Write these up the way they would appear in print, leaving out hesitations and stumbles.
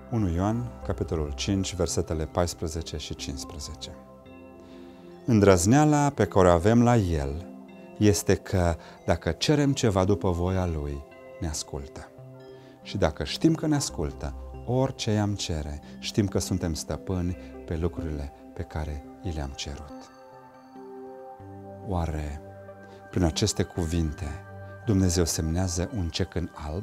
1 Ioan, capitolul 5, versetele 14 și 15. Îndrăzneala pe care o avem la El este că dacă cerem ceva după voia Lui, ne ascultă. Și dacă știm că ne ascultă, orice i-am cere, știm că suntem stăpâni pe lucrurile pe care i le-am cerut. Oare, prin aceste cuvinte, Dumnezeu semnează un cec în alb?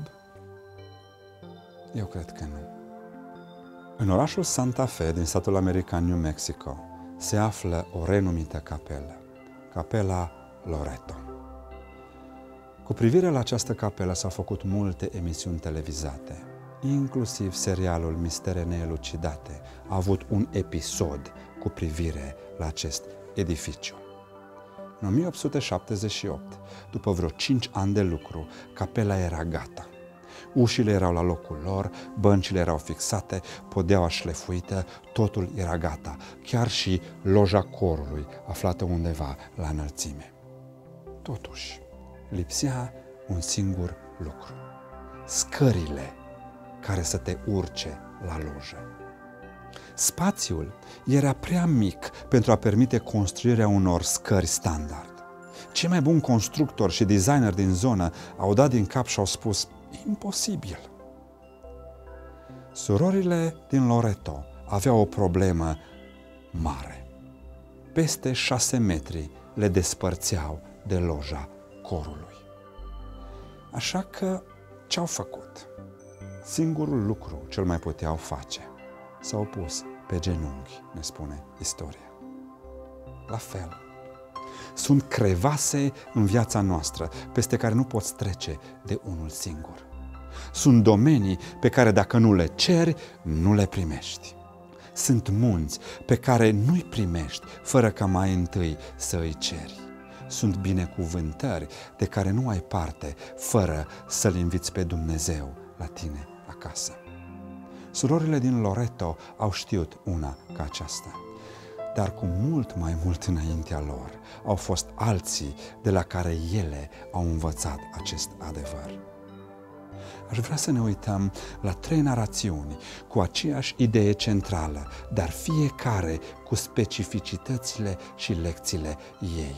Eu cred că nu. În orașul Santa Fe, din statul american New Mexico, se află o renumită capelă, Capela Loreto. Cu privire la această capelă s-au făcut multe emisiuni televizate, inclusiv serialul Mistere neelucidate a avut un episod cu privire la acest edificiu. În 1878, după vreo 5 ani de lucru, capela era gata. Ușile erau la locul lor, băncile erau fixate, podeaua șlefuită, totul era gata, chiar și loja corului, aflată undeva la înălțime. Totuși, lipsea un singur lucru: scările care să te urce la lojă. Spațiul era prea mic pentru a permite construirea unor scări standard. Cei mai buni constructori și designeri din zonă au dat din cap și au spus: imposibil. Surorile din Loreto aveau o problemă mare. Peste 6 metri le despărțeau de loja corului. Așa că ce-au făcut? Singurul lucru ce-l mai puteau face: s-au pus pe genunchi, ne spune istoria. La fel, sunt crevase în viața noastră peste care nu poți trece de unul singur. Sunt domenii pe care dacă nu le ceri, nu le primești. Sunt munți pe care nu-i primești fără ca mai întâi să îi ceri. Sunt binecuvântări de care nu ai parte fără să-L inviți pe Dumnezeu la tine acasă. Surorile din Loreto au știut una ca aceasta. Dar cu mult mai mult înaintea lor au fost alții de la care ele au învățat acest adevăr. Aș vrea să ne uităm la 3 narațiuni cu aceeași idee centrală, dar fiecare cu specificitățile și lecțiile ei.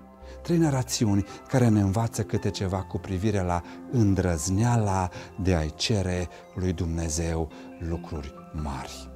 3 narațiuni care ne învață câte ceva cu privire la îndrăzneala de a-i cere lui Dumnezeu lucruri mari.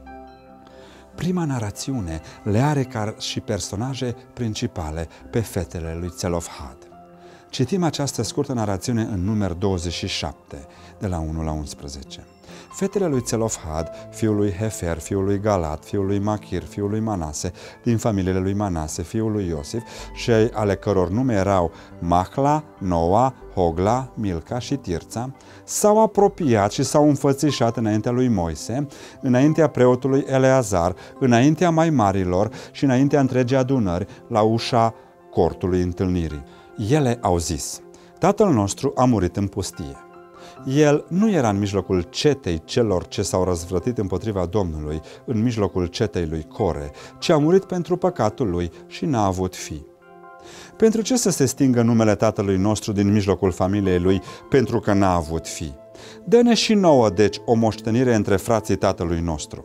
Prima narațiune le are ca și personaje principale pe fetele lui Țelofhad. Citim această scurtă narațiune în Numeri 27, de la 1 la 11. Fetele lui Țelofhad, fiul lui Hefer, fiul lui Galat, fiul lui Machir, fiul lui Manase, din familiile lui Manase, fiul lui Iosif, și ale căror nume erau Mahla, Noa, Hogla, Milca și Tirța, s-au apropiat și s-au înfățișat înaintea lui Moise, înaintea preotului Eleazar, înaintea mai marilor și înaintea întregii adunări, la ușa cortului întâlnirii. Ele au zis: tatăl nostru a murit în pustie. El nu era în mijlocul cetei celor ce s-au răzvrătit împotriva Domnului, în mijlocul cetei lui Core, ci a murit pentru păcatul lui și n-a avut fi. Pentru ce să se stingă numele tatălui nostru din mijlocul familiei lui, pentru că n-a avut fi? Dă-ne și nouă, deci, o moștenire între frații tatălui nostru.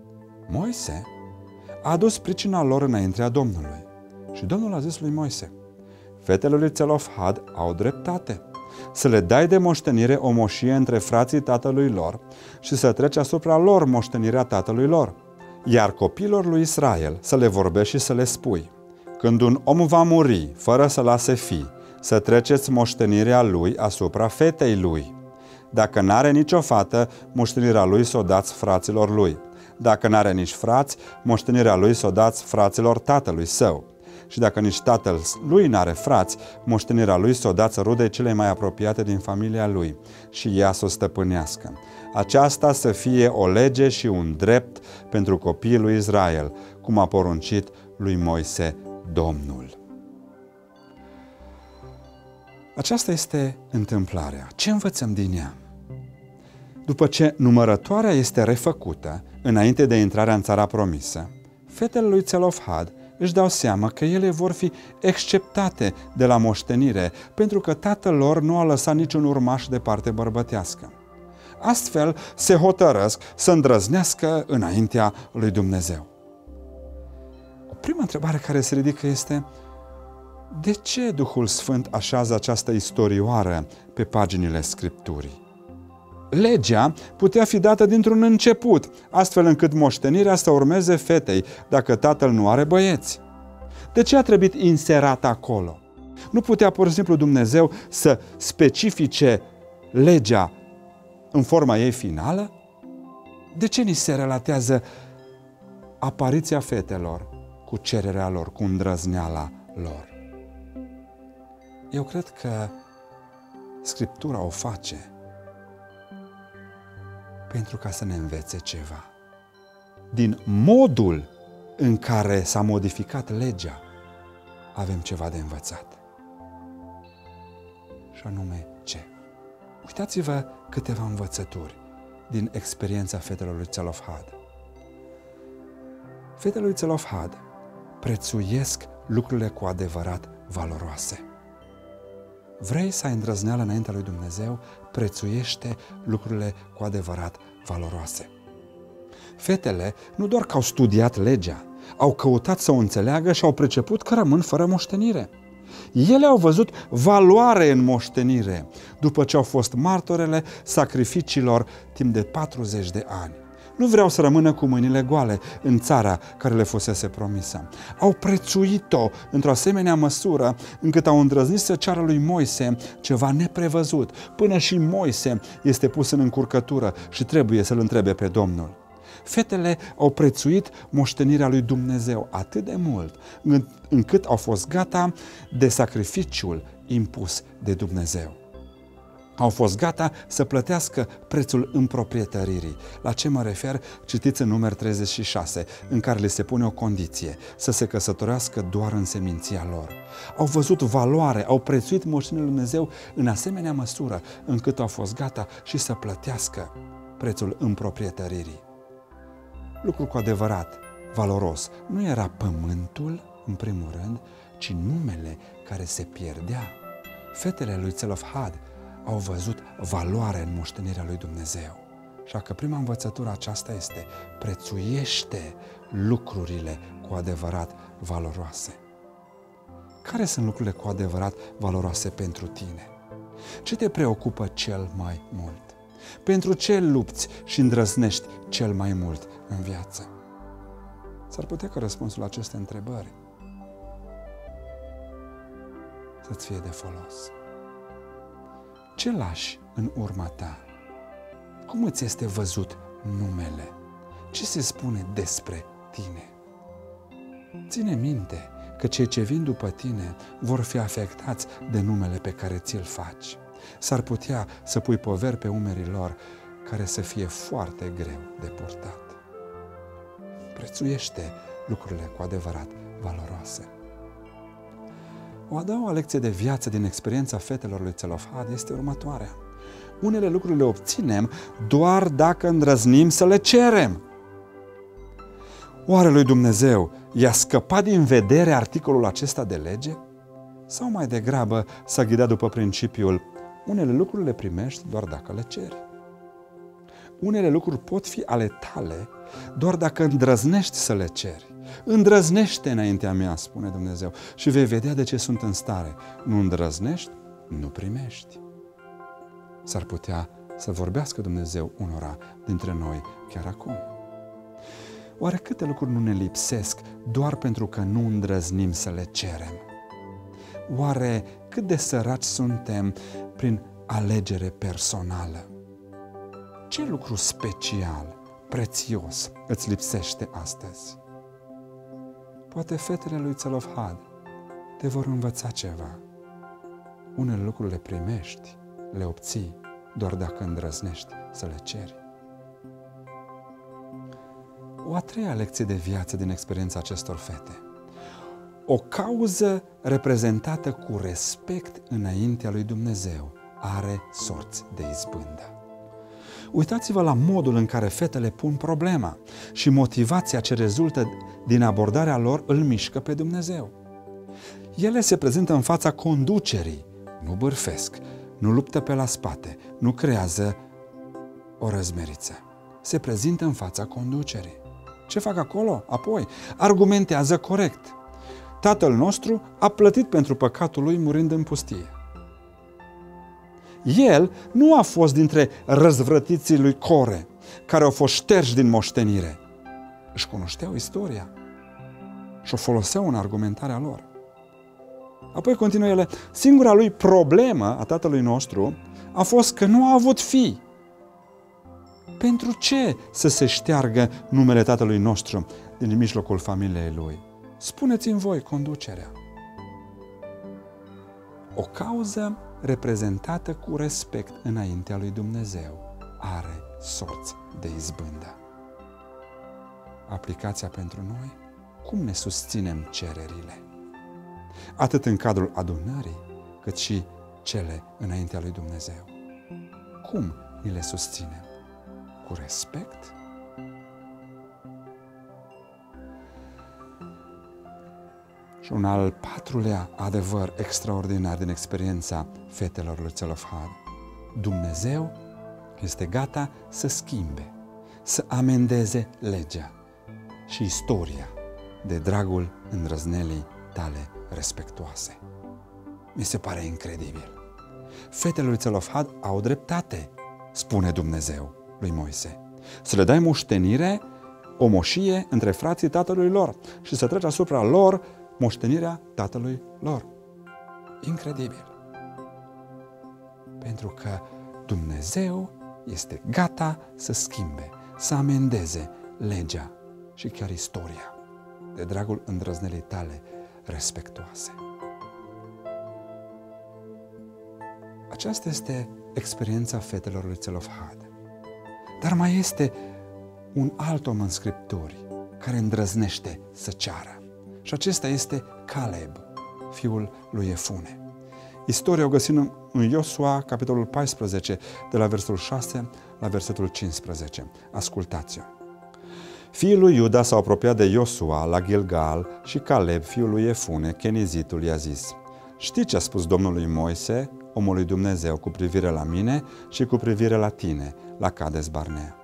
Moise a adus pricina lor înaintea Domnului. Și Domnul a zis lui Moise: fetele lui Țelofhad au dreptate. Să le dai de moștenire o moșie între frații tatălui lor și să treci asupra lor moștenirea tatălui lor. Iar copiilor lui Israel să le vorbești și să le spui: când un om va muri fără să lase fi, să treceți moștenirea lui asupra fetei lui. Dacă n-are nicio fată, moștenirea lui să o dați fraților lui. Dacă n-are nici frați, moștenirea lui să o dați fraților tatălui său. Și dacă nici tatăl lui n-are frați, moștenirea lui să o dați rudei cele mai apropiate din familia lui și ea să o stăpânească. Aceasta să fie o lege și un drept pentru copiii lui Israel, cum a poruncit lui Moise Domnul. Aceasta este întâmplarea. Ce învățăm din ea? După ce numărătoarea este refăcută, înainte de intrarea în țara promisă, fetele lui Țelofhad își dau seama că ele vor fi exceptate de la moștenire, pentru că tatăl lor nu a lăsat niciun urmaș de parte bărbătească. Astfel se hotărăsc să îndrăznească înaintea lui Dumnezeu. O prima întrebare care se ridică este: de ce Duhul Sfânt așează această istorioară pe paginile Scripturii? Legea putea fi dată dintr-un început, astfel încât moștenirea să urmeze fetei dacă tatăl nu are băieți. De ce a trebuit inserată acolo? Nu putea pur și simplu Dumnezeu să specifice legea în forma ei finală? De ce ni se relatează apariția fetelor cu cererea lor, cu îndrăzneala lor? Eu cred că Scriptura o face pentru ca să ne învețe ceva. Din modul în care s-a modificat legea, avem ceva de învățat. Și anume ce? Uitați-vă câteva învățături din experiența fetelor lui Țelofhad. Fetele lui Țelofhad prețuiesc lucrurile cu adevărat valoroase. Vrei să ai îndrăzneală înaintea lui Dumnezeu? Prețuiește lucrurile cu adevărat valoroase. Fetele nu doar că au studiat legea, au căutat să o înțeleagă și au priceput că rămân fără moștenire. Ele au văzut valoare în moștenire după ce au fost martorele sacrificiilor timp de 40 de ani. Nu vreau să rămână cu mâinile goale în țara care le fusese promisă. Au prețuit-o într-o asemenea măsură încât au îndrăznit să ceară lui Moise ceva neprevăzut. Până și Moise este pus în încurcătură și trebuie să-l întrebe pe Domnul. Fetele au prețuit moștenirea lui Dumnezeu atât de mult încât au fost gata de sacrificiul impus de Dumnezeu. Au fost gata să plătească prețul împroprietăririi. La ce mă refer? Citiți în Numeri 36, în care le se pune o condiție: să se căsătorească doar în seminția lor. Au văzut valoare, au prețuit moștenirea lui Dumnezeu în asemenea măsură încât au fost gata și să plătească prețul împroprietăririi. Lucru cu adevărat valoros nu era pământul, în primul rând, ci numele care se pierdea. Fetele lui Țelofhad au văzut valoare în moștenirea lui Dumnezeu. Așa că prima învățătură aceasta este: prețuiește lucrurile cu adevărat valoroase. Care sunt lucrurile cu adevărat valoroase pentru tine? Ce te preocupă cel mai mult? Pentru ce lupți și îndrăznești cel mai mult în viață? S-ar putea ca răspunsul la aceste întrebări să-ți fie de folos. Ce lași în urma ta? Cum îți este văzut numele? Ce se spune despre tine? Ține minte că cei ce vin după tine vor fi afectați de numele pe care ți-l faci. S-ar putea să pui poveri pe umerii lor care să fie foarte greu de purtat. Prețuiește lucrurile cu adevărat valoroase. O a doua lecție de viață din experiența fetelor lui Țelofhad este următoarea: unele lucruri le obținem doar dacă îndrăznim să le cerem. Oare lui Dumnezeu i-a scăpat din vedere articolul acesta de lege? Sau mai degrabă s-a ghidat după principiul: unele lucruri le primești doar dacă le ceri? Unele lucruri pot fi ale tale doar dacă îndrăznești să le ceri. Îndrăznește înaintea mea, spune Dumnezeu, și vei vedea de ce sunt în stare. Nu îndrăznești, nu primești. S-ar putea să vorbească Dumnezeu unora dintre noi chiar acum. Oare câte lucruri nu ne lipsesc doar pentru că nu îndrăznim să le cerem? Oare cât de săraci suntem prin alegere personală? Ce lucru special, prețios îți lipsește astăzi? Poate fetele lui Țelofhad te vor învăța ceva. Unele lucruri le primești, le obții doar dacă îndrăznești să le ceri. O a treia lecție de viață din experiența acestor fete: o cauză reprezentată cu respect înaintea lui Dumnezeu are sorți de izbândă. Uitați-vă la modul în care fetele pun problema și motivația ce rezultă din abordarea lor îl mișcă pe Dumnezeu. Ele se prezintă în fața conducerii, nu bârfesc, nu luptă pe la spate, nu creează o răzmeriță. Se prezintă în fața conducerii. Ce fac acolo? Apoi, argumentează corect. Tatăl nostru a plătit pentru păcatul lui murind în pustie. El nu a fost dintre răzvrătiții lui Core, care au fost șterși din moștenire. Își cunoșteau istoria și o foloseau în argumentarea lor. Apoi continuă ele, singura lui problemă a tatălui nostru a fost că nu a avut fii. Pentru ce să se șteargă numele tatălui nostru din mijlocul familiei lui? Spuneți-mi voi, conducerea. O cauză reprezentată cu respect înaintea lui Dumnezeu are sorți de izbândă. Aplicația pentru noi? Cum ne susținem cererile? Atât în cadrul adunării, cât și cele înaintea lui Dumnezeu. Cum ni le susținem? Cu respect? Și un al patrulea adevăr extraordinar din experiența fetelor lui Țelofhad. Dumnezeu este gata să schimbe, să amendeze legea și istoria de dragul îndrăznelii tale respectuoase. Mi se pare incredibil. Fetele lui Țelofhad au dreptate, spune Dumnezeu lui Moise. Să le dai moștenire, o moșie între frații tatălui lor și să treci asupra lor moștenirea tatălui lor. Incredibil. Pentru că Dumnezeu este gata să schimbe, să amendeze legea și chiar istoria de dragul îndrăznelii tale respectuoase. Aceasta este experiența fetelor lui Țelofhad. Dar mai este un alt om în Scripturi care îndrăznește să ceară. Și acesta este Caleb, fiul lui Jefune. Istoria o găsim în Iosua, capitolul 14, de la versetul 6 la versetul 15. Ascultați-o. Fiii lui Iuda s-au apropiat de Iosua la Gilgal și Caleb, fiul lui Jefune, Kenizitul, i-a zis: știi ce a spus Domnul lui Moise, omul lui Dumnezeu, cu privire la mine și cu privire la tine, la Cades Barnea?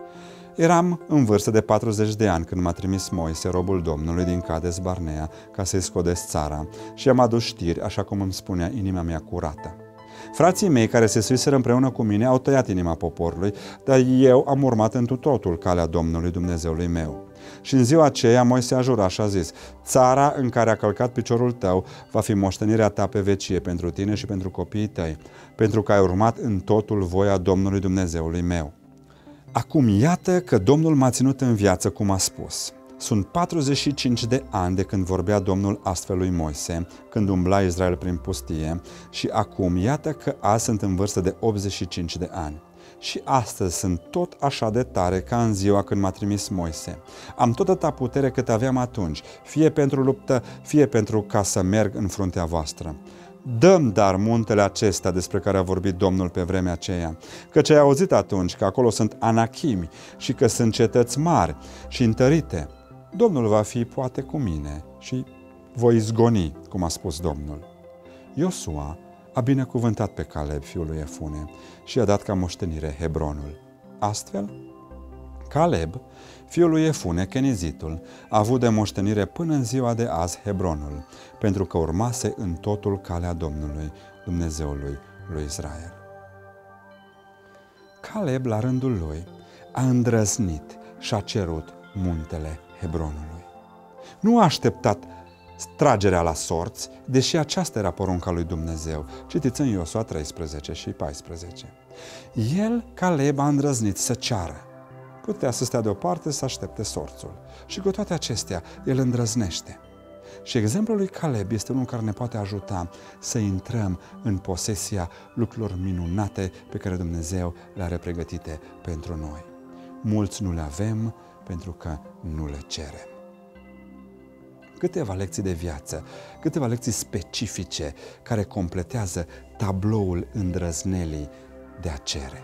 Eram în vârstă de 40 de ani când m-a trimis Moise, robul Domnului, din Cades Barnea, ca să-i scodesc țara, și am adus știri, așa cum îmi spunea inima mea curată. Frații mei care se suiseră împreună cu mine au tăiat inima poporului, dar eu am urmat întru totul calea Domnului Dumnezeului meu. Și în ziua aceea Moise a jurat și a zis: țara în care a călcat piciorul tău va fi moștenirea ta pe vecie pentru tine și pentru copiii tăi, pentru că ai urmat în totul voia Domnului Dumnezeului meu. Acum iată că Domnul m-a ținut în viață cum a spus. Sunt 45 de ani de când vorbea Domnul astfel lui Moise, când umbla Israel prin pustie, și acum iată că azi sunt în vârstă de 85 de ani. Și astăzi sunt tot așa de tare ca în ziua când m-a trimis Moise. Am tot atâta putere cât aveam atunci, fie pentru luptă, fie pentru ca să merg în fruntea voastră. Dăm dar muntele acesta despre care a vorbit Domnul pe vremea aceea, căci ai auzit atunci că acolo sunt anachimi și că sunt cetăți mari și întărite. Domnul va fi poate cu mine și voi izgoni, cum a spus Domnul. Iosua a binecuvântat pe Caleb, fiul lui Jefune, și i-a dat ca moștenire Hebronul. Astfel, Caleb, fiul lui Jefune, Kenizitul, a avut de moștenire până în ziua de azi Hebronul, pentru că urmase în totul calea Domnului, Dumnezeului lui Israel. Caleb, la rândul lui, a îndrăznit și a cerut muntele Hebronului. Nu a așteptat tragerea la sorți, deși aceasta era porunca lui Dumnezeu. Citiți în Iosua 13 și 14. El, Caleb, a îndrăznit să ceară. Putea să stea deoparte, să aștepte sorțul. Și cu toate acestea, el îndrăznește. Și exemplul lui Caleb este unul care ne poate ajuta să intrăm în posesia lucrurilor minunate pe care Dumnezeu le-are pregătite pentru noi. Mulți nu le avem pentru că nu le cerem. Câteva lecții de viață, câteva lecții specifice care completează tabloul îndrăznelii de a cere.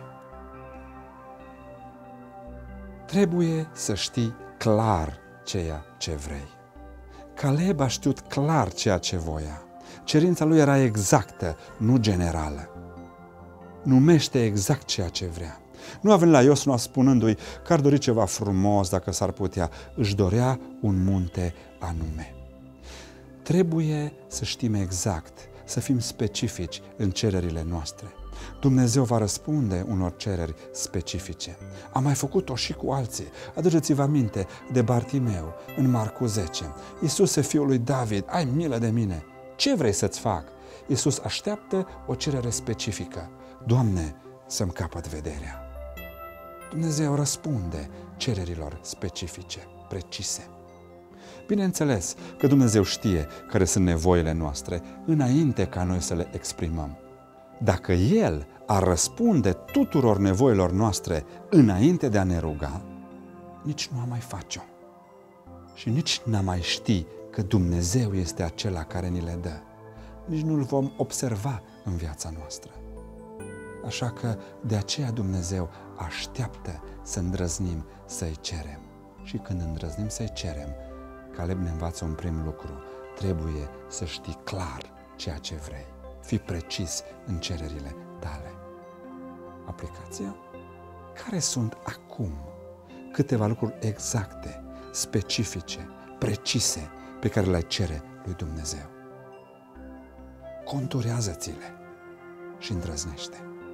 Trebuie să știi clar ceea ce vrei. Caleb a știut clar ceea ce voia. Cerința lui era exactă, nu generală. Numește exact ceea ce vrea. Nu a venit la Iosua spunându-i că ar dori ceva frumos dacă s-ar putea. Își dorea un munte anume. Trebuie să știm exact, să fim specifici în cererile noastre. Dumnezeu va răspunde unor cereri specifice. Am mai făcut-o și cu alții. Aduceți-vă aminte de Bartimeu în Marcu 10. Iisuse, fiul lui David, ai milă de mine. Ce vrei să-ți fac? Iisus așteaptă o cerere specifică. Doamne, să-mi capăt vederea. Dumnezeu răspunde cererilor specifice, precise. Bineînțeles că Dumnezeu știe care sunt nevoile noastre înainte ca noi să le exprimăm. Dacă El ar răspunde tuturor nevoilor noastre înainte de a ne ruga, nici nu am mai face-o. Și nici n-am mai ști că Dumnezeu este acela care ni le dă. Nici nu-L vom observa în viața noastră. Așa că de aceea Dumnezeu așteaptă să îndrăznim să-i cerem. Și când îndrăznim să-i cerem, Caleb ne învață un prim lucru. Trebuie să știi clar ceea ce vrei. Fii precis în cererile tale. Aplicația? Care sunt acum câteva lucruri exacte, specifice, precise pe care le cere lui Dumnezeu? Conturează-ți-le și îndrăznește.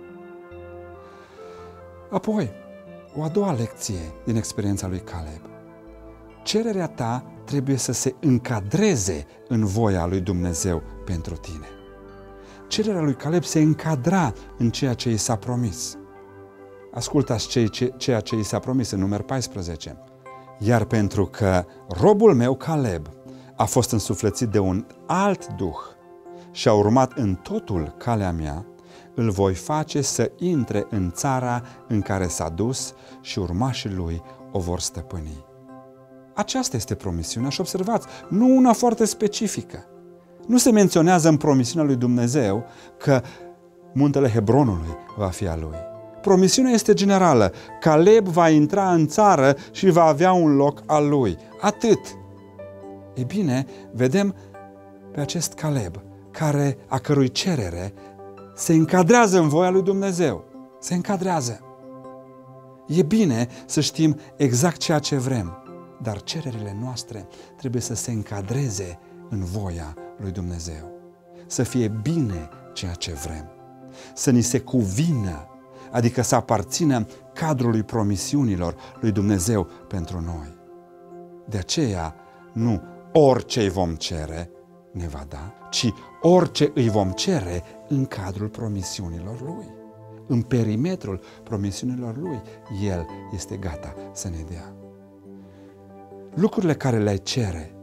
Apoi, o a doua lecție din experiența lui Caleb. Cererea ta trebuie să se încadreze în voia lui Dumnezeu pentru tine. Cererea lui Caleb se încadra în ceea ce i s-a promis. Ascultați ceea ce i s-a promis în Numeri 14. Iar pentru că robul meu Caleb a fost însuflețit de un alt duh și a urmat în totul calea mea, îl voi face să intre în țara în care s-a dus și urmașii lui o vor stăpâni. Aceasta este promisiunea și observați, nu una foarte specifică. Nu se menționează în promisiunea lui Dumnezeu că muntele Hebronului va fi a lui. Promisiunea este generală. Caleb va intra în țară și va avea un loc al lui. Atât. Ei bine, vedem pe acest Caleb, a cărui cerere se încadrează în voia lui Dumnezeu. Se încadrează. E bine să știm exact ceea ce vrem, dar cererile noastre trebuie să se încadreze în voia lui Dumnezeu. Să fie bine ceea ce vrem. Să ni se cuvină, adică să aparțină cadrului promisiunilor lui Dumnezeu pentru noi. De aceea, nu orice îi vom cere ne va da, ci orice îi vom cere în cadrul promisiunilor Lui. În perimetrul promisiunilor Lui, El este gata să ne dea. Lucrurile care le cere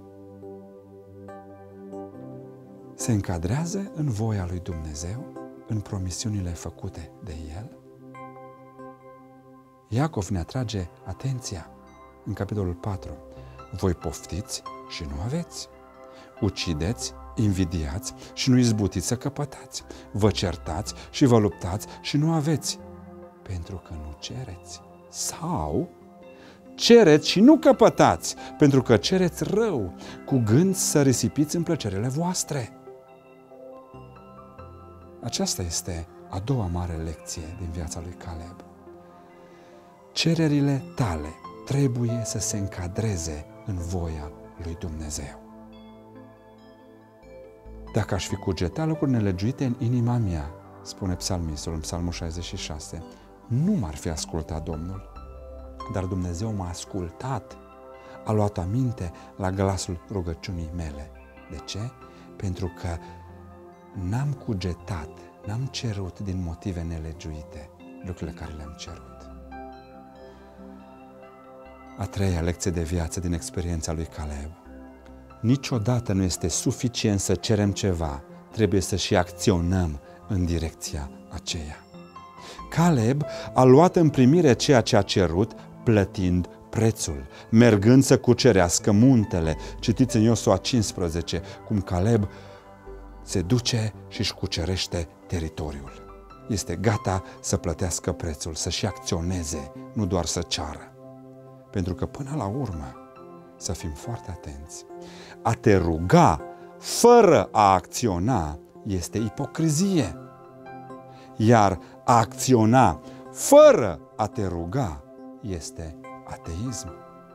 se încadrează în voia lui Dumnezeu, în promisiunile făcute de El. Iacov ne atrage atenția în capitolul 4. Voi poftiți și nu aveți. Ucideți, invidiați și nu izbutiți să căpătați. Vă certați și vă luptați și nu aveți, pentru că nu cereți. Sau cereți și nu căpătați, pentru că cereți rău, cu gând să risipiți în plăcerile voastre. Aceasta este a doua mare lecție din viața lui Caleb. Cererile tale trebuie să se încadreze în voia lui Dumnezeu. Dacă aș fi cugetat lucruri nelegiuite în inima mea, spune psalmistul în Psalmul 66, nu m-ar fi ascultat Domnul. Dar Dumnezeu m-a ascultat, a luat aminte la glasul rugăciunii mele. De ce? Pentru că n-am cugetat, n-am cerut din motive nelegiuite lucrurile care le-am cerut. A treia lecție de viață din experiența lui Caleb. Niciodată nu este suficient să cerem ceva, trebuie să și acționăm în direcția aceea. Caleb a luat în primire ceea ce a cerut, plătind prețul, mergând să cucerească muntele. Citiți în Iosua 15 cum Caleb se duce și își cucerește teritoriul. Este gata să plătească prețul, să și acționeze, nu doar să ceară. Pentru că până la urmă, să fim foarte atenți, a te ruga fără a acționa este ipocrizie. Iar a acționa fără a te ruga este ateism.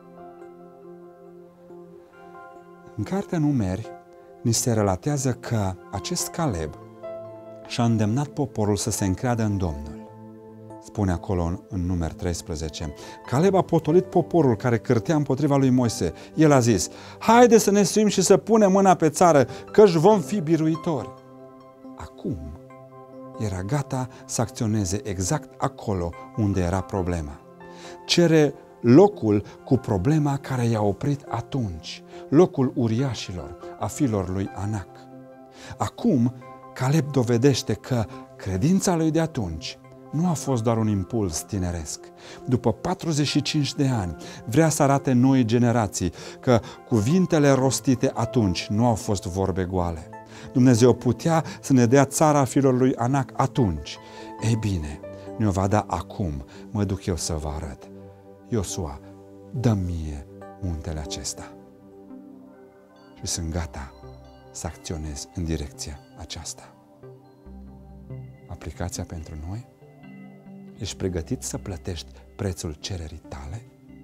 În cartea Numeri ni se relatează că acest Caleb și-a îndemnat poporul să se încreadă în Domnul. Spune acolo în Numeri 13. Caleb a potolit poporul care cârtea împotriva lui Moise. El a zis: haide să ne suim și să punem mâna pe țară, căci vom fi biruitori. Acum era gata să acționeze exact acolo unde era problema. Cere locul cu problema care i-a oprit atunci, locul uriașilor, a fiilor lui Anac. Acum Caleb dovedește că credința lui de atunci nu a fost doar un impuls tineresc. După 45 de ani, vrea să arate noi generații că cuvintele rostite atunci nu au fost vorbe goale. Dumnezeu putea să ne dea țara fiilor lui Anac atunci. Ei bine, ne-o va da acum, mă duc eu să vă arăt. Iosua, dă-mi mie muntele acesta. Și sunt gata să acționez în direcția aceasta. Aplicația pentru noi? Ești pregătit să plătești prețul cererii tale?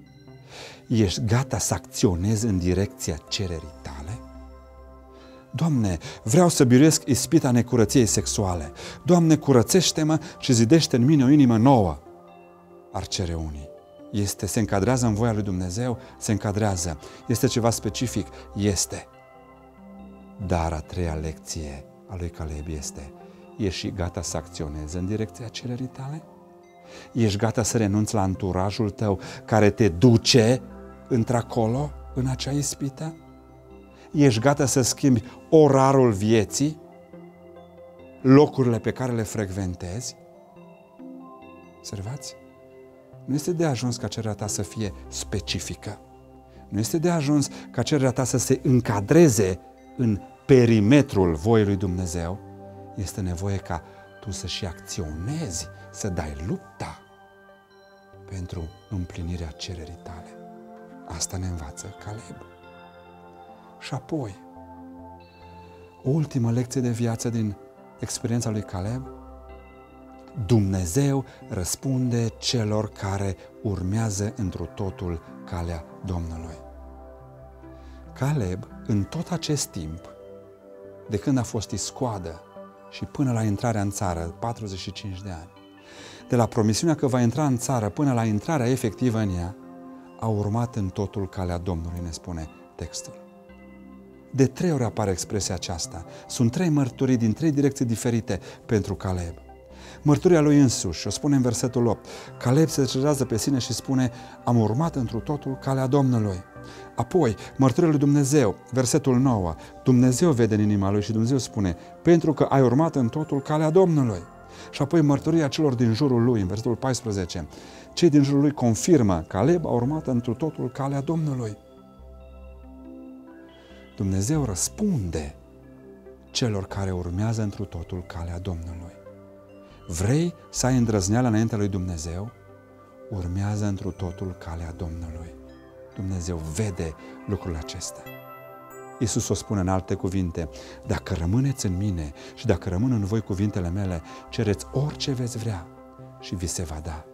Ești gata să acționezi în direcția cererii tale? Doamne, vreau să biruiesc ispita necurăției sexuale. Doamne, curățește-mă și zidește în mine o inimă nouă. Ar cere unii. Se încadrează în voia lui Dumnezeu? Se încadrează. Este ceva specific? Este. Dar a treia lecție a lui Caleb este: ești și gata să acționezi în direcția cererii tale? Ești gata să renunți la anturajul tău care te duce într-acolo, în acea ispită? Ești gata să schimbi orarul vieții? Locurile pe care le frecventezi? Observați? Nu este de ajuns ca cererea ta să fie specifică. Nu este de ajuns ca cererea ta să se încadreze în perimetrul voii lui Dumnezeu. Este nevoie ca tu să și acționezi, să dai lupta pentru împlinirea cererii tale. Asta ne învață Caleb. Și apoi, o ultimă lecție de viață din experiența lui Caleb: Dumnezeu răspunde celor care urmează întru totul calea Domnului. Caleb, în tot acest timp, de când a fost iscoadă și până la intrarea în țară, 45 de ani, de la promisiunea că va intra în țară până la intrarea efectivă în ea, a urmat în totul calea Domnului, ne spune textul. De 3 ori apare expresia aceasta. Sunt 3 mărturii din 3 direcții diferite pentru Caleb. Mărturia lui însuși, o spune în versetul 8. Caleb se cercetează pe sine și spune: am urmat întru totul calea Domnului. Apoi, mărturia lui Dumnezeu, versetul 9. Dumnezeu vede în inima lui și Dumnezeu spune: pentru că ai urmat în totul calea Domnului. Și apoi mărturia celor din jurul lui, în versetul 14. Cei din jurul lui confirmă: Caleb a urmat întru totul calea Domnului. Dumnezeu răspunde celor care urmează întru totul calea Domnului. Vrei să ai îndrăzneală înaintea lui Dumnezeu? Urmează întru totul calea Domnului. Dumnezeu vede lucrul acesta. Iisus o spune în alte cuvinte: dacă rămâneți în mine și dacă rămân în voi cuvintele mele, cereți orice veți vrea și vi se va da.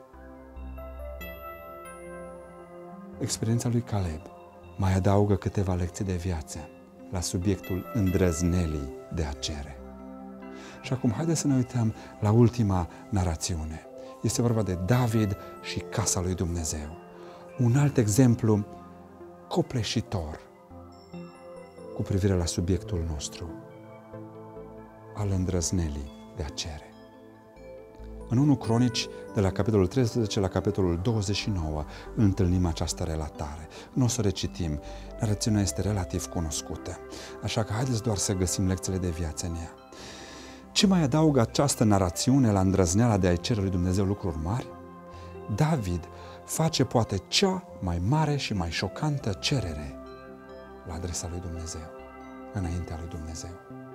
Experiența lui Caleb mai adaugă câteva lecții de viață la subiectul îndrăznelii de a cere. Și acum haideți să ne uităm la ultima narațiune. Este vorba de David și casa lui Dumnezeu. Un alt exemplu copleșitor cu privire la subiectul nostru al îndrăznelii de a cere. În 1 Cronici, de la capitolul 13 la capitolul 29, întâlnim această relatare. Nu o să recitim, narațiunea este relativ cunoscută, așa că haideți doar să găsim lecțiile de viață în ea. Ce mai adaugă această narațiune la îndrăzneala de a-i cere lui Dumnezeu lucruri mari? David face poate cea mai mare și mai șocantă cerere la adresa lui Dumnezeu, înaintea lui Dumnezeu.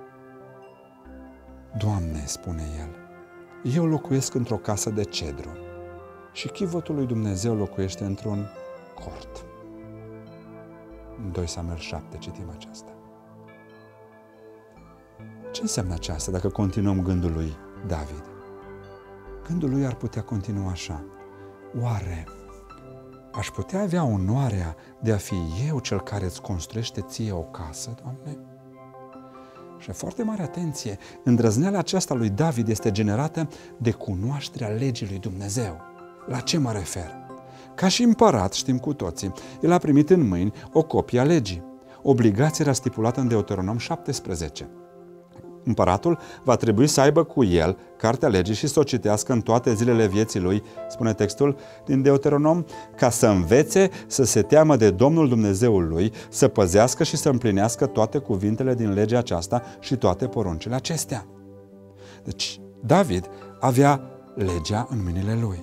Doamne, spune el, eu locuiesc într-o casă de cedru și chivotul lui Dumnezeu locuiește într-un cort. În 2 Samuel 7 citim aceasta. Ce înseamnă aceasta dacă continuăm gândul lui David? Gândul lui ar putea continua așa. Oare aș putea avea onoarea de a fi eu cel care îți construiește ție o casă, Doamne? Și foarte mare atenție, îndrăzneala aceasta lui David este generată de cunoașterea legii lui Dumnezeu. La ce mă refer? Ca și împărat, știm cu toții, el a primit în mâini o copie a legii. Obligația era stipulată în Deuteronom 17. Împăratul va trebui să aibă cu el cartea legii și să o citească în toate zilele vieții lui, spune textul din Deuteronom, ca să învețe să se teamă de Domnul Dumnezeul lui, să păzească și să împlinească toate cuvintele din legea aceasta și toate poruncile acestea. Deci, David avea legea în mâinile lui.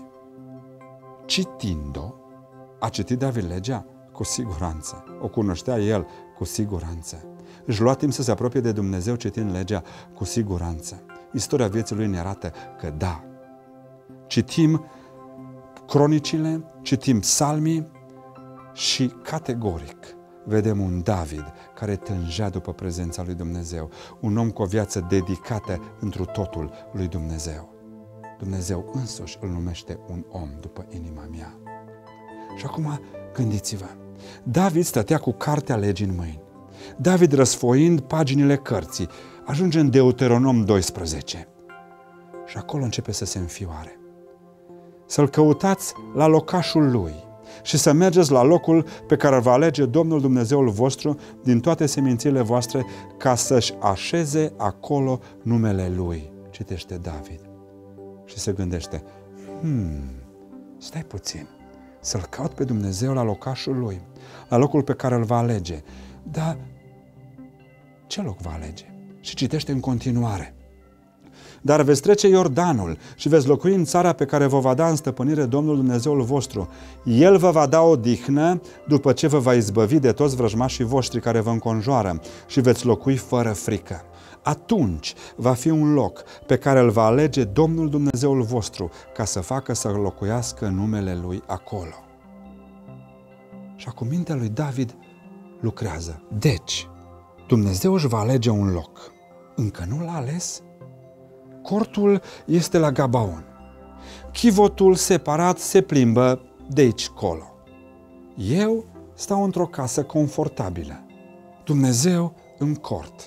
Citind-o, a citit David legea? Cu siguranță. O cunoștea el? Cu siguranță. Își lua timp să se apropie de Dumnezeu citind legea? Cu siguranță. Istoria vieții lui ne arată că da. Citim cronicile, citim psalmii și categoric vedem un David care tângea după prezența lui Dumnezeu. Un om cu o viață dedicată întru totul lui Dumnezeu. Dumnezeu însuși îl numește un om după inima mea. Și acum gândiți-vă, David stătea cu cartea legii în mâini. David, răsfoind paginile cărții, ajunge în Deuteronom 12 și acolo începe să se înfioare. Să-l căutați la locașul lui și să mergeți la locul pe care îl va alege Domnul Dumnezeul vostru din toate semințiile voastre ca să-și așeze acolo numele lui, citește David. Și se gândește, stai puțin, să-L caut pe Dumnezeu la locașul lui, la locul pe care îl va alege. Dar ce loc va alege? Și citește în continuare. Dar veți trece Iordanul și veți locui în țara pe care vă va da în stăpânire Domnul Dumnezeul vostru. El vă va da odihnă după ce vă va izbăvi de toți vrăjmașii voștri care vă înconjoară și veți locui fără frică. Atunci va fi un loc pe care îl va alege Domnul Dumnezeul vostru ca să facă să locuiască numele Lui acolo. Și acum mintea lui David lucrează. Deci, Dumnezeu își va alege un loc. Încă nu l-a ales? Cortul este la Gabaon. Chivotul separat se plimbă de aici colo. Eu stau într-o casă confortabilă. Dumnezeu în cort.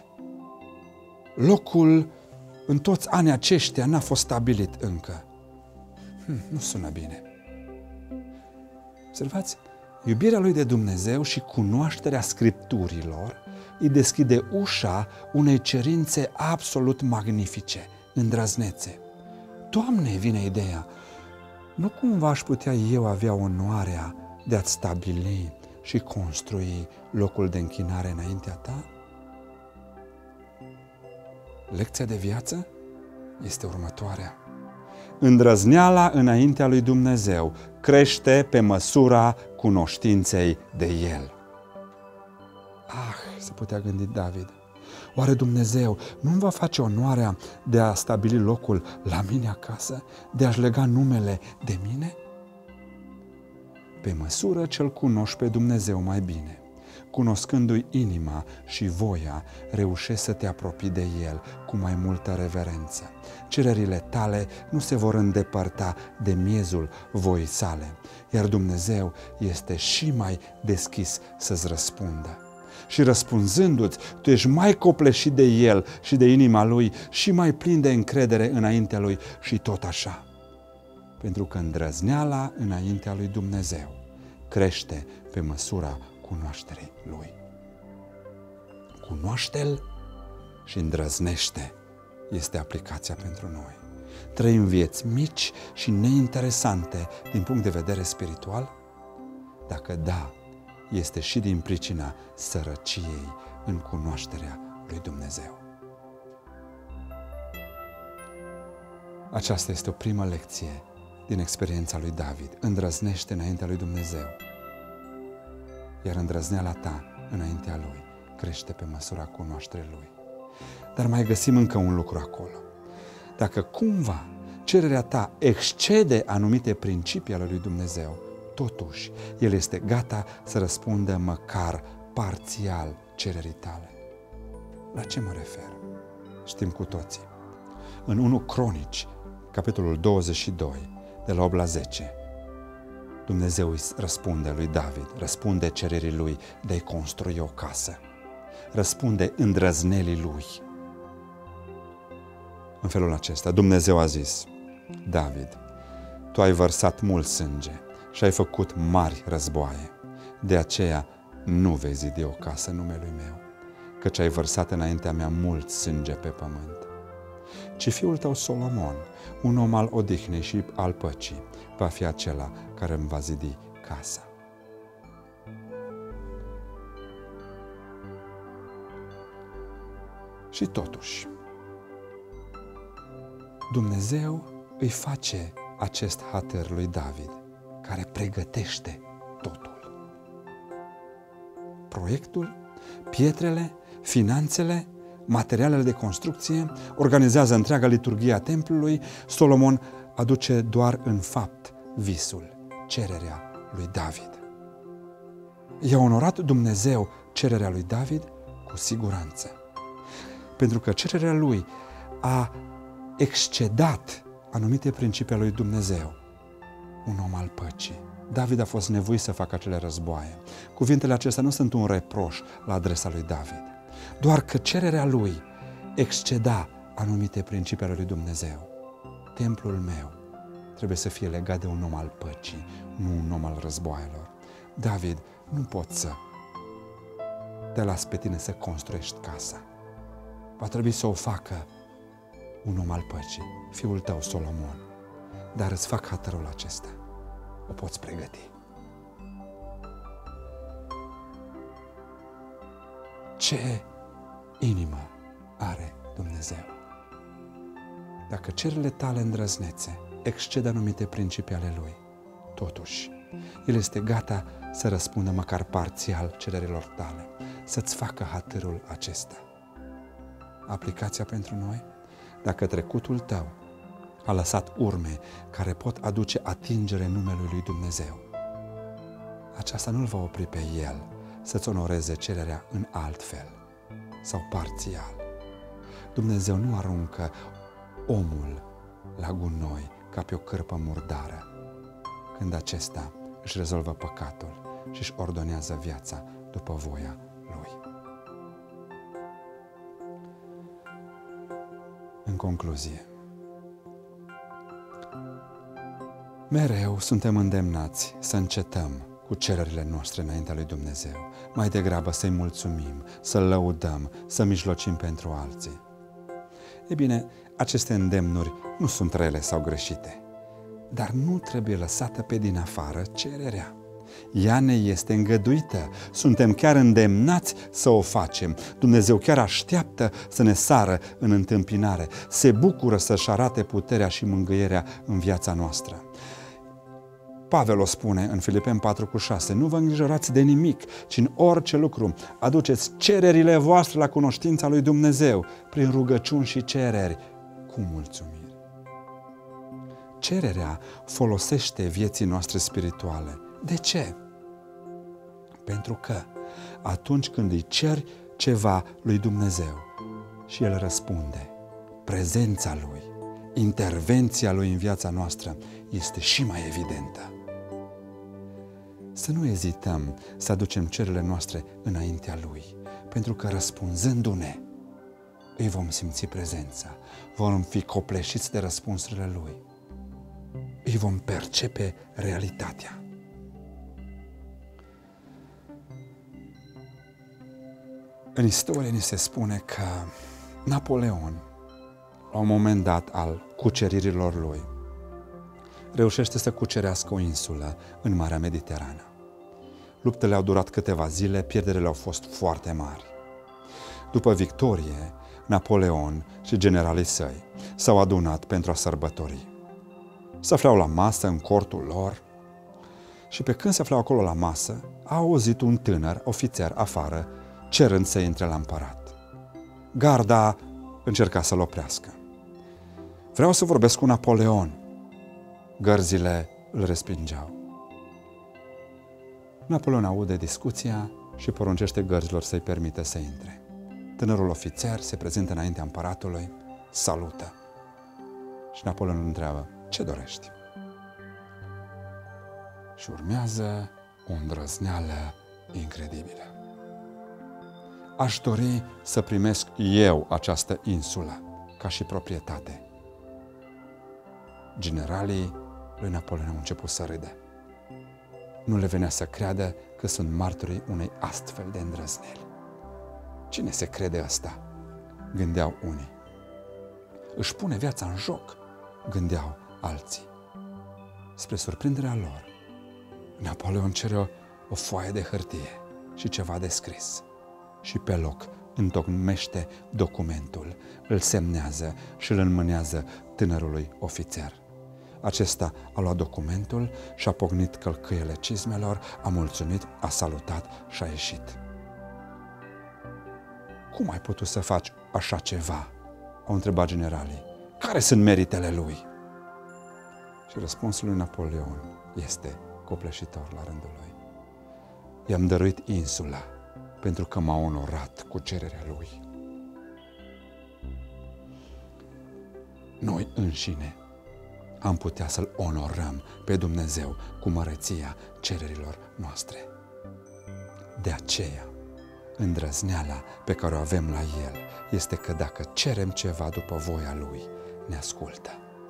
Locul în toți anii aceștia n-a fost stabilit încă. Nu sună bine. Observați, iubirea lui de Dumnezeu și cunoașterea Scripturilor îi deschide ușa unei cerințe absolut magnifice, îndrăznețe. Doamne, vine ideea, nu cumva aș putea eu avea onoarea de a-ți stabili și construi locul de închinare înaintea ta? Lecția de viață este următoarea. Îndrăzneala înaintea lui Dumnezeu crește pe măsura cunoștinței de El. Se putea gândi David, oare Dumnezeu nu-mi va face onoarea de a stabili locul la mine acasă, de a-și lega numele de mine? Pe măsură ce-L cunoști pe Dumnezeu mai bine, cunoscându-i inima și voia, reușești să te apropii de El cu mai multă reverență. Cererile tale nu se vor îndepărta de miezul voii sale, iar Dumnezeu este și mai deschis să-ți răspundă. Și răspunzându-ți, tu ești mai copleșit de El și de inima Lui și mai plin de încredere înaintea Lui și tot așa. Pentru că îndrăzneala înaintea lui Dumnezeu crește pe măsura cunoașterii Lui. Cunoaște-L și îndrăznește este aplicația pentru noi. Trăim vieți mici și neinteresante din punct de vedere spiritual? Dacă da, este și din pricina sărăciei în cunoașterea lui Dumnezeu. Aceasta este o primă lecție din experiența lui David. Îndrăznește înaintea lui Dumnezeu, iar îndrăzneala ta înaintea Lui crește pe măsura cunoașterii Lui. Dar mai găsim încă un lucru acolo. Dacă cumva cererea ta excede anumite principii ale lui Dumnezeu, totuși El este gata să răspundă măcar parțial cererii tale. La ce mă refer? Știm cu toții. În 1 Cronici, capitolul 22, de la 8 la 10, Dumnezeu îi răspunde lui David, răspunde cererii lui de a-i construi o casă, răspunde îndrăznelii lui. În felul acesta, Dumnezeu a zis: David, tu ai vărsat mult sânge și ai făcut mari războaie. De aceea nu vei zidi o casă numelui meu, căci ai vărsat înaintea mea mult sânge pe pământ. Ci fiul tău Solomon, un om al odihnei și al păcii, va fi acela care îmi va zidi casa. Și totuși, Dumnezeu îi face acest hatăr lui David, care pregătește totul. Proiectul, pietrele, finanțele, materialele de construcție, organizează întreaga liturghie a templului. Solomon aduce doar în fapt visul, cererea lui David. I-a onorat Dumnezeu cererea lui David? Cu siguranță. Pentru că cererea lui a excedat anumite principii ale lui Dumnezeu. Un om al păcii. David a fost nevoit să facă acele războaie. Cuvintele acestea nu sunt un reproș la adresa lui David, doar că cererea lui exceda anumite principii ale lui Dumnezeu. Templul meu trebuie să fie legat de un om al păcii, nu un om al războaielor. David, nu pot să te las pe tine să construiești casa. Va trebui să o facă un om al păcii, fiul tău Solomon. Dar îți fac hatărul acesta. O poți pregăti. Ce inimă are Dumnezeu? Dacă cererile tale îndrăznețe excedă anumite principii ale Lui, totuși, El este gata să răspundă măcar parțial cererilor tale, să-ți facă hatărul acesta. Aplicația pentru noi? Dacă trecutul tău a lăsat urme care pot aduce atingere numelui lui Dumnezeu, aceasta nu-l va opri pe El să-ți onoreze cererea în alt fel sau parțial. Dumnezeu nu aruncă omul la gunoi ca pe o cârpă murdară când acesta își rezolvă păcatul și își ordonează viața după voia Lui. În concluzie, mereu suntem îndemnați să încetăm cu cererile noastre înaintea lui Dumnezeu, mai degrabă să-i mulțumim, să-L lăudăm, să mijlocim pentru alții. E bine, aceste îndemnuri nu sunt rele sau greșite, dar nu trebuie lăsată pe din afară cererea. Ea ne este îngăduită, suntem chiar îndemnați să o facem. Dumnezeu chiar așteaptă să ne sară în întâmpinare, se bucură să-și arate puterea și mângâierea în viața noastră. Pavel o spune în Filipeni 4:6, nu vă îngrijorați de nimic, ci în orice lucru aduceți cererile voastre la cunoștința lui Dumnezeu, prin rugăciuni și cereri, cu mulțumiri. Cererea folosește vieții noastre spirituale. De ce? Pentru că atunci când îi ceri ceva lui Dumnezeu și El răspunde, prezența Lui, intervenția Lui în viața noastră este și mai evidentă. Să nu ezităm să aducem cererile noastre înaintea Lui, pentru că răspunzându-ne, îi vom simți prezența, vom fi copleșiți de răspunsurile Lui, îi vom percepe realitatea. În istorie ni se spune că Napoleon, la un moment dat al cuceririlor lui, reușește să cucerească o insulă în Marea Mediterană. Luptele au durat câteva zile, pierderile au fost foarte mari. După victorie, Napoleon și generalii săi s-au adunat pentru a sărbători. Se aflau la masă în cortul lor și pe când se aflau acolo la masă, a auzit un tânăr ofițer afară cerând să intre la împărat. Garda încerca să-l oprească. Vreau să vorbesc cu Napoleon. Gărzile îl respingeau. Napoleon aude discuția și poruncește gărzilor să-i permită să intre. Tânărul ofițer se prezintă înaintea împăratului, salută. Și Napoleon îl întreabă, ce dorești? Și urmează o îndrăzneală incredibilă. Aș dori să primesc eu această insulă ca și proprietate. Generalii lui Napoleon au început să râdă. Nu le venea să creadă că sunt martorii unei astfel de îndrăzneli. Cine se crede asta? Gândeau unii. Își pune viața în joc, gândeau alții. Spre surprinderea lor, Napoleon cere o foaie de hârtie și ceva de scris. Și pe loc întocmește documentul, îl semnează și îl înmânează tânărului ofițer. Acesta a luat documentul și-a pocnit călcâiele cizmelor, a mulțumit, a salutat și a ieșit. Cum ai putut să faci așa ceva? Au întrebat generalii. Care sunt meritele lui? Și răspunsul lui Napoleon este copleșitor la rândul lui. I-am dăruit insula pentru că m-a onorat cu cererea lui. Noi înșine am putea să-L onorăm pe Dumnezeu cu măreția cererilor noastre. De aceea, îndrăzneala pe care o avem la El este că dacă cerem ceva după voia Lui, ne ascultă.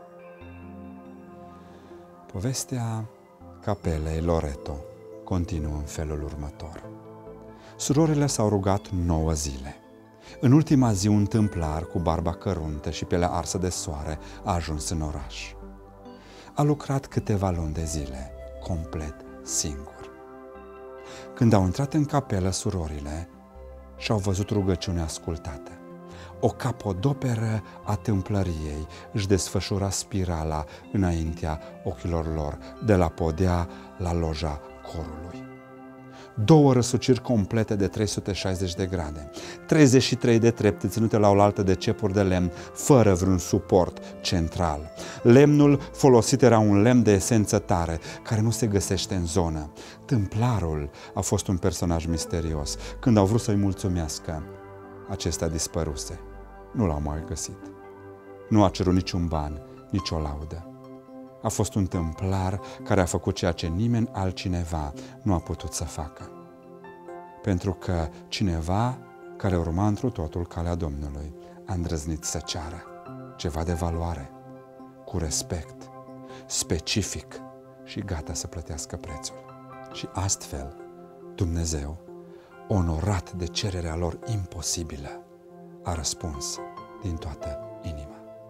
Povestea capelei Loreto continuă în felul următor. Surorile s-au rugat 9 zile. În ultima zi, un tâmplar cu barba căruntă și pielea arsă de soare a ajuns în oraș. A lucrat câteva luni de zile, complet singur. Când au intrat în capelă, surorile și-au văzut rugăciunea ascultată. O capodoperă a tâmplăriei își desfășura spirala înaintea ochilor lor, de la podea la loja corului. 2 răsuciri complete de 360 de grade, 33 de trepte ținute la oaltă de cepuri de lemn, fără vreun suport central. Lemnul folosit era un lemn de esență tare, care nu se găsește în zonă. Tâmplarul a fost un personaj misterios. Când au vrut să-i mulțumească, acesta dispăruse. Nu l-au mai găsit. Nu a cerut niciun ban, nici o laudă. A fost un tâmplar care a făcut ceea ce nimeni altcineva nu a putut să facă. Pentru că cineva care urma întru totul calea Domnului a îndrăznit să ceară ceva de valoare, cu respect, specific și gata să plătească prețul. Și astfel Dumnezeu, onorat de cererea lor imposibilă, a răspuns din toată inima.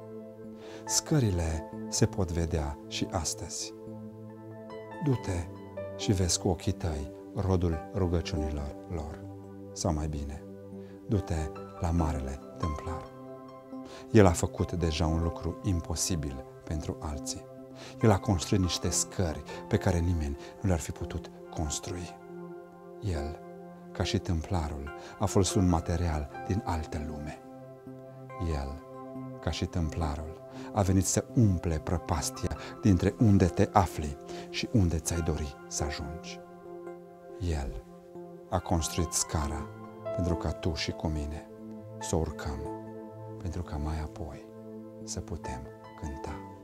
Scările se pot vedea și astăzi. Du-te și vezi cu ochii tăi rodul rugăciunilor lor. Sau mai bine, du-te la marele tâmplar. El a făcut deja un lucru imposibil pentru alții. El a construit niște scări pe care nimeni nu le-ar fi putut construi. El, ca și tâmplarul, a folosit un material din altă lume. El, ca și tâmplarul, a venit să umple prăpastia dintre unde te afli și unde ți-ai dori să ajungi. El a construit scara pentru ca tu și cu mine să urcăm, pentru ca mai apoi să putem cânta.